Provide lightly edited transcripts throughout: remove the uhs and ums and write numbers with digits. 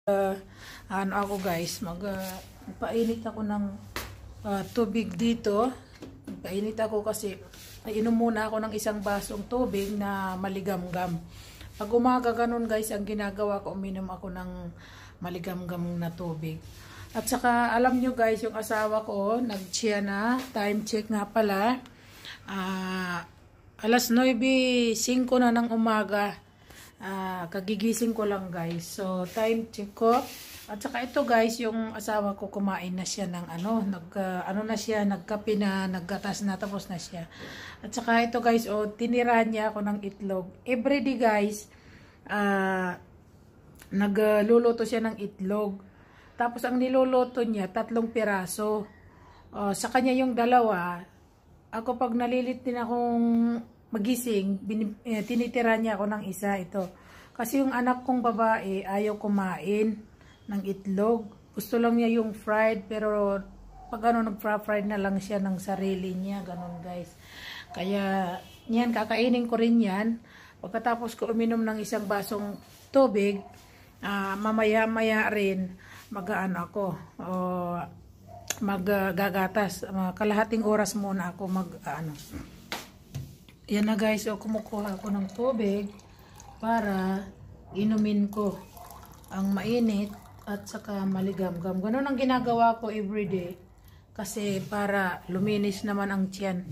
Ano ako guys, painit ako ng tubig dito. Painit ako kasi inom muna ako ng isang basong tubig na maligamgam. Pag umaga ganun guys, ang ginagawa ko, uminom ako ng maligamgam na tubig. At saka alam nyo guys, yung asawa ko nag-chia na, time check nga pala. Alas 9:05 na ng umaga. Kagigising ko lang guys. So time check ko. At saka ito guys, yung asawa ko kumain na siya ng nagkape na, naggatas na, tapos na siya. At saka ito guys, tinirahan niya ako ng itlog. Everyday guys, nagluluto siya ng itlog. Tapos ang niluluto niya, 3 piraso. Sa kanya yung 2. Ako pag nalilit din akong magising, tinitira niya ako ng isa ito. Kasi yung anak kong babae ayaw kumain ng itlog. Gusto lang niya yung fried, pero pag nag-fried na lang siya ng sarili niya, ganun guys. Kaya yan, kakainin ko rin yan. Pagkatapos ko uminom ng isang basong tubig, mamaya-maya rin maggagatas. Kalahating oras muna ako yan na guys, kumukuha ako ng tubig para inumin ko ang mainit at saka maligamgam. Ganun ang ginagawa ko everyday kasi para luminis naman ang tiyan.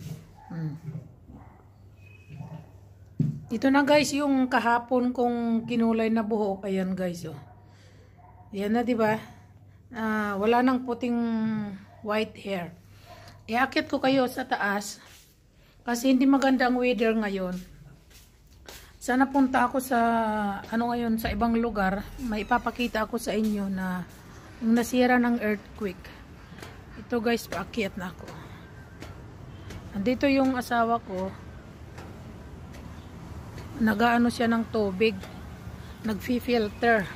Ito na guys yung kahapon kong kinulay na buhok. Ayan guys, yan na, diba? Wala nang puting white hair. Iakit ko kayo sa taas kasi hindi maganda ang weather ngayon. Sana punta ako sa sa ibang lugar. May ipapakita ako sa inyo na yung nasira ng earthquake. Ito guys, paakyat na ako. Andito yung asawa ko. Nagaano siya ng tubig. Nagfi-filter.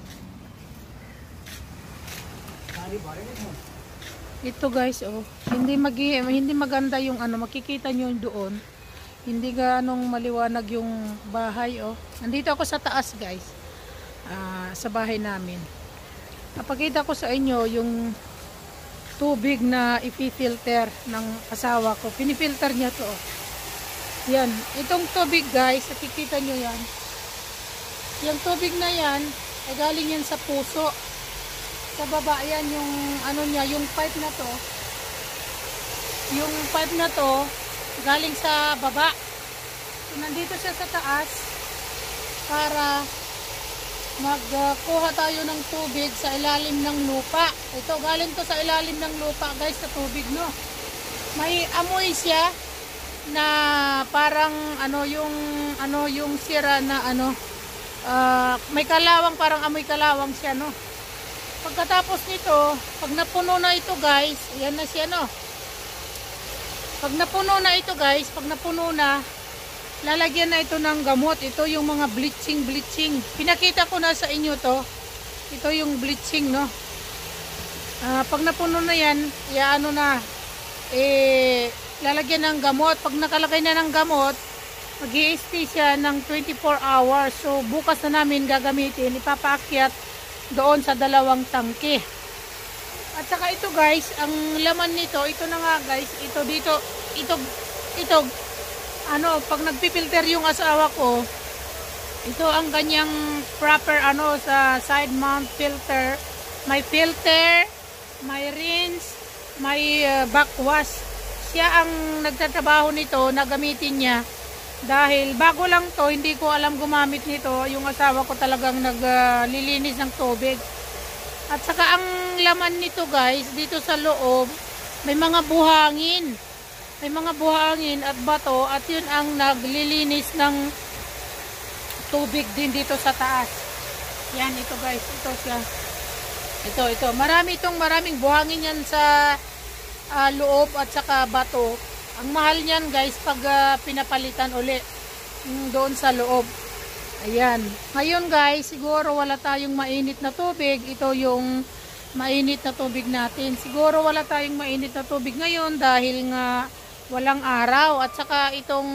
Ito guys, hindi maganda yung makikita nyo doon. Hindi ganong maliwanag yung bahay, Nandito ako sa taas, guys. Sa bahay namin. Napakita ko sa inyo yung tubig na ipi-filter ng asawa ko. Pinifilter niya to, Yan. Itong tubig, guys, nakikita nyo yan. Yung tubig na yan, ay galing yan sa puso. Sa baba, yan yung, yung pipe na to. Yung pipe na to, galing sa baba. So, nandito siya sa taas para magkuha tayo ng tubig sa ilalim ng lupa. Ito, galing to sa ilalim ng lupa, guys, sa tubig, no? May amoy siya na parang yung sira na may kalawang, parang amoy kalawang siya, no? Pagkatapos nito, pag napuno na ito, guys, ayan na siya, no? Pag napuno na ito guys, lalagyan na ito ng gamot. Ito yung mga bleaching. Pinakita ko na sa inyo to. Ito yung bleaching, no? Pag napuno na yan, lalagyan ng gamot. Pag nakalagay na ng gamot, mag-i-stay siya ng 24 hours. So, bukas na namin gagamitin. Ipapaakyat doon sa 2 tangke. At saka ito guys, ang laman nito, ito na nga guys, pag nagpipilter yung asawa ko, ito ang kanyang proper sa side mount filter. May filter, may rinse, may backwash. Siya ang nagtatrabaho nito, na gamitin niya. Dahil bago lang to, hindi ko alam gumamit nito. Yung asawa ko talagang naglilinis ng tubig. At saka ang laman nito guys, dito sa loob, may mga buhangin. May mga buhangin at bato, at yun ang naglilinis ng tubig din dito sa taas. Yan, ito guys, ito siya. Ito. Maraming buhangin yan sa loob at saka bato. Ang mahal niyan guys pag pinapalitan uli doon sa loob. Ayan. Ngayon guys, siguro wala tayong mainit na tubig. Ito yung mainit na tubig natin. Siguro wala tayong mainit na tubig ngayon dahil nga walang araw. At saka itong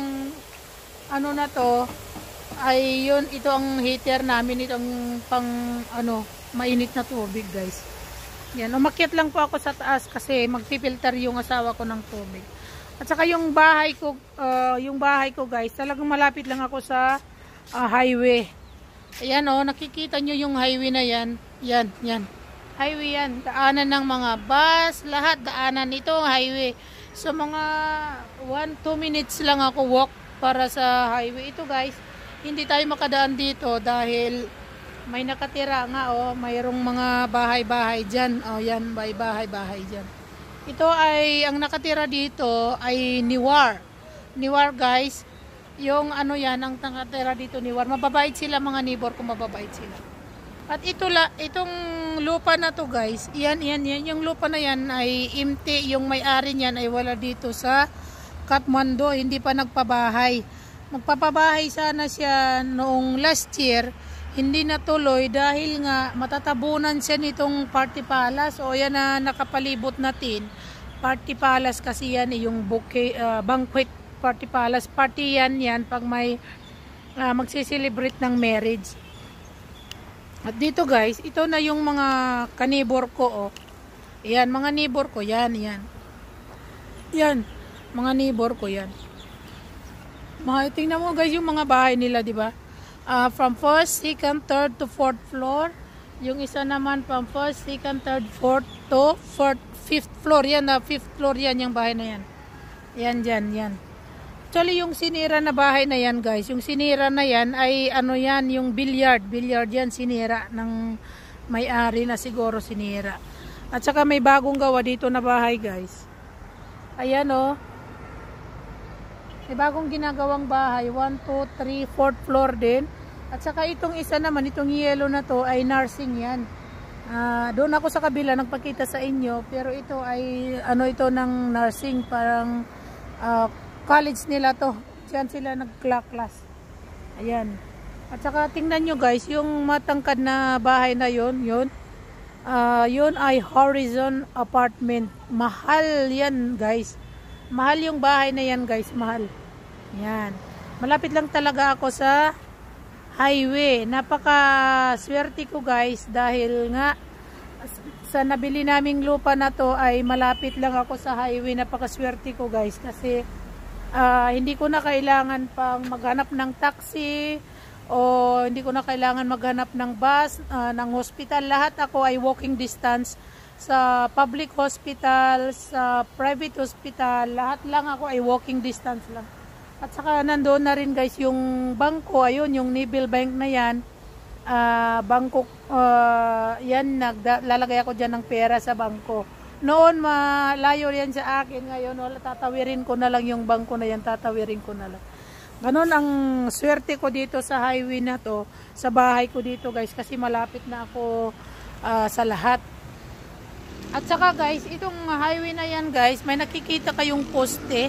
ito ang heater namin. Itong mainit na tubig, guys. Yan, umakyat lang po ako sa taas kasi magpipilter yung asawa ko ng tubig. At saka yung bahay ko guys, talagang malapit lang ako sa highway. Ayan nakikita nyo yung highway na yan. Yan. Highway yan. Daanan ng mga bus, lahat daanan ito, highway. So mga 1-2 minutes lang ako walk para sa highway. Ito guys, hindi tayo makadaan dito dahil may nakatira nga mayroong mga bahay-bahay dyan. Yan, bahay-bahay dyan. Ito ay, ang nakatira dito ay Niwar. Niwar guys, yung yan, ang nakatira dito Niwar. Mababait sila mga neighbor ko, mababait sila. At itong lupa na to guys, yan, yung lupa na yan ay empty, yung may-ari niyan ay wala dito sa Kathmandu, hindi pa nagpabahay. Magpapabahay sana siya noong last year, hindi natuloy dahil nga matatabunan siya nitong Party Palace. O yan na nakapalibot natin. Party Palace kasi yan yung banquet Party Palace. Party yan pag may magsiselebrate ng marriage. At dito guys, ito na yung mga kanibor ko. Yan, mga neighbor ko. Yan. Yan, mga neighbor ko yan. Tingnan mo guys yung mga bahay nila, di ba? From 1st, 2nd, 3rd to 4th floor. Yung isa naman from 1st, 2nd, 3rd, 4th to 5th floor. Yan 5th floor yan, yung bahay na yan. Yan. Actually, yung sinira na bahay na yan guys, yung sinira na yan ay yan, yung billiard yan, sinira ng may-ari na siguro sinira. At saka may bagong gawa dito na bahay guys. Ayan may bagong ginagawang bahay, 1, 2, 3, 4th floor din. At saka itong isa naman, itong yellow na to ay nursing yan. Doon ako sa kabila nagpakita sa inyo, pero ito ay ito ng nursing, parang college nila to. Diyan sila nag-class. Ayan. At saka tingnan nyo guys, yung matangkad na bahay na yun ay Horizon Apartment. Mahal yan guys. Mahal yung bahay na yan guys, mahal. Yan. Malapit lang talaga ako sa highway. Napaka swerte ko guys dahil nga sa nabili naming lupa na to ay malapit lang ako sa highway. Napaka swerte ko guys kasi hindi ko na kailangan pang maghanap ng taxi o hindi ko na kailangan maghanap ng bus, ng hospital. Lahat ako ay walking distance sa public hospital, sa private hospital. Lahat lang ako ay walking distance lang. At saka nandoon na rin guys yung bangko, ayun yung Nibil Bank na yan. Bangko, yan, lalagay ako dyan ng pera sa bangko. Noon malayo yan sa akin, ngayon tatawirin ko na lang yung bangko na yan, tatawirin ko na lang. Ganon ang swerte ko dito sa highway na to, sa bahay ko dito guys, kasi malapit na ako sa lahat. At saka guys, itong highway na yan guys, may nakikita kayong poste.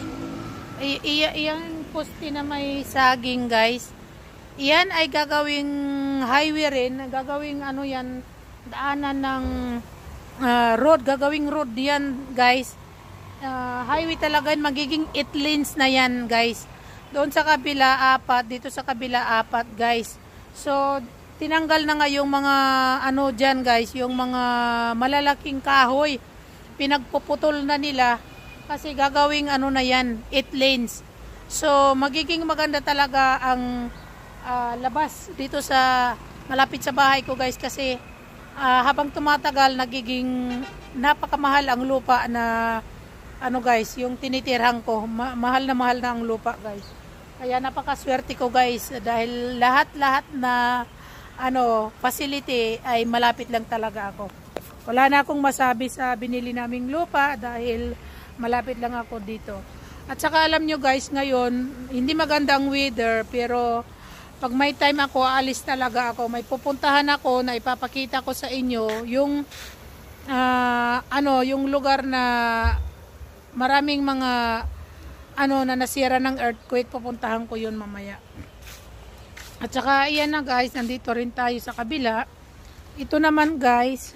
Iyang poste na may saging guys. Iyan ay gagawing highway rin, gagawing yan, daanan ng road, gagawing road yan guys. Highway talaga yan, magiging 8 lanes na yan guys. Doon sa kabila 4, dito sa kabila 4 guys. So tinanggal na nga yung mga dyan guys, yung mga malalaking kahoy. Pinagpuputol na nila kasi gagawing na yan, 8 lanes. So magiging maganda talaga ang labas dito sa malapit sa bahay ko guys kasi habang tumatagal nagiging napakamahal ang lupa na guys, yung tinitirhan ko. Mahal na ang lupa guys. Kaya napakaswerte ko guys dahil lahat na facility ay malapit lang talaga ako. Wala na akong masabi sa binili naming lupa dahil malapit lang ako dito. At saka alam nyo guys, ngayon hindi maganda ang weather, pero pag may time ako, aalis talaga ako. May pupuntahan ako na ipapakita ko sa inyo yung yung lugar na maraming mga na nasira ng earthquake. Pupuntahan ko yun mamaya. At saka iyan na guys, nandito rin tayo sa kabila. Ito naman guys,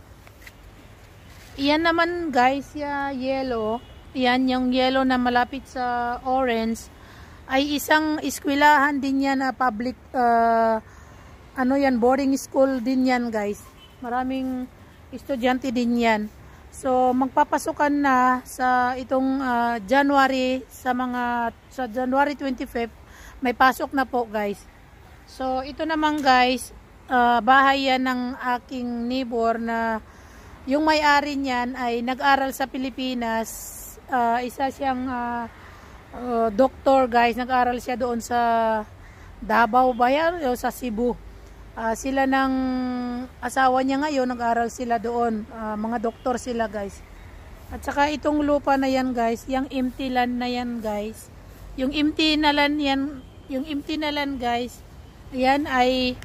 iyan naman guys, yellow. Iyan yung yellow na malapit sa orange ay isang eskwelahan din yan na public yan, boarding school din yan guys. Maraming estudyante din yan. So, magpapasukan na sa itong January, sa January 25th, may pasok na po guys. So, ito naman guys, bahay yan ng aking neighbor na yung may-ari niyan ay nag-aral sa Pilipinas. Isa siyang doktor guys, nag-aral siya doon sa Davao ba yan? O sa Cebu. Sila ng asawa niya ngayon, nag-aral sila doon. Mga doktor sila guys. At saka itong lupa na yan guys, yung empty land na yan guys. Yung empty na land yan, yung empty na land guys, yan ay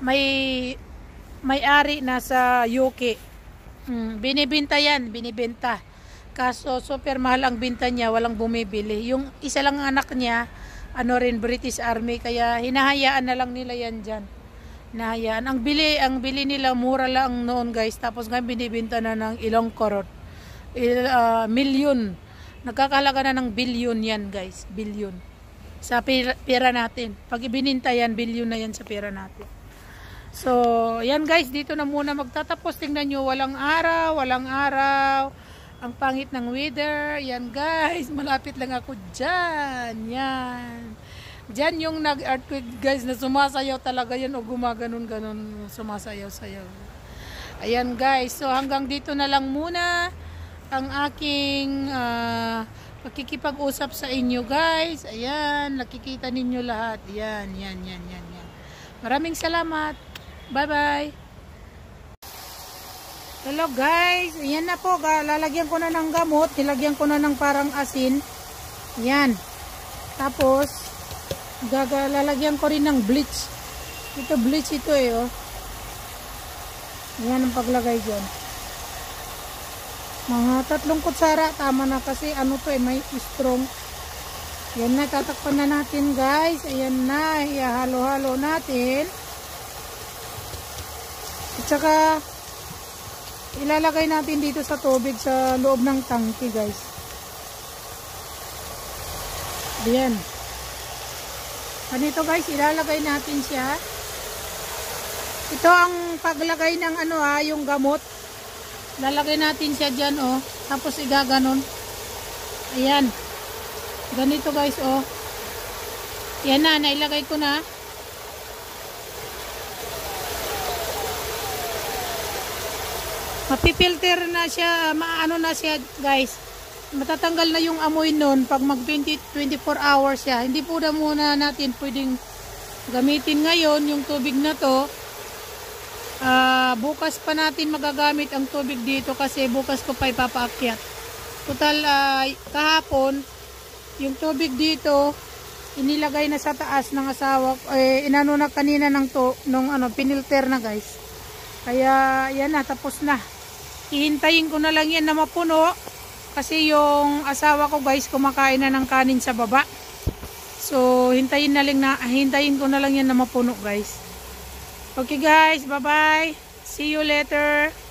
may-ari na sa UK. Binibenta yan, binibenta. Kaso super mahal ang binta niya, walang bumibili. Yung isa lang ang anak niya, ano rin, British Army, kaya hinahayaan na lang nila yan dyan. Hinahayaan. Ang bili nila mura lang noon guys, tapos ngayon binibenta na ng ilang korot. Milyon. Nagkakalaga na ng bilyon yan guys, bilyon. Sa pera natin. Pag ibininta yan, bilyon na yan sa pera natin. So, yan guys, dito na muna magtatapos. Tingnan nyo, walang araw, walang araw. Ang pangit ng weather. Yan guys, malapit lang ako dyan. Yan. Dyan yung nag-earthquake guys na sumasayaw talaga yan o gumaganon-ganon sumasayaw-sayaw. Ayan guys, so hanggang dito na lang muna ang aking pakikipag-usap sa inyo guys. Ayan, nakikita ninyo lahat. Yan. Maraming salamat. Bye-bye. Hello guys, ayan na po, lalagyan ko na ng gamot, nilagyan ko na ng parang asin. Yan. Tapos lalagyan ko rin ng bleach. Ito bleach ito oh. Yan ang paglagay diyan. Mga 3 kutsara, tama na kasi ano to may strong. Yan na, tatakpan na natin guys. Ayan na, ihalo-halo natin. At saka ilalagay natin dito sa tubig sa loob ng tangke guys. Ayan. Ganito guys, ilalagay natin siya. Ito ang paglagay ng yung gamot. Lalagay natin siya dyan tapos igaganon. Ayan. Ganito guys Yan na, nailagay ko na. Mapipilter na siya, maano na siya guys. Matatanggal na yung amoy nun pag mag 24 hours siya. Hindi po na muna natin pwedeng gamitin ngayon yung tubig na to. Bukas pa natin magagamit ang tubig dito kasi bukas ko pa ipapaakyat. Total kahapon yung tubig dito inilagay na sa taas ng asawa inano na kanina nung pinilter na guys. Kaya yan na, tapos na. Hihintayin ko na lang yan na mapuno kasi yung asawa ko guys kumakain na ng kanin sa baba. So hintayin ko na lang yan na mapuno guys. Okay guys, bye bye. See you later.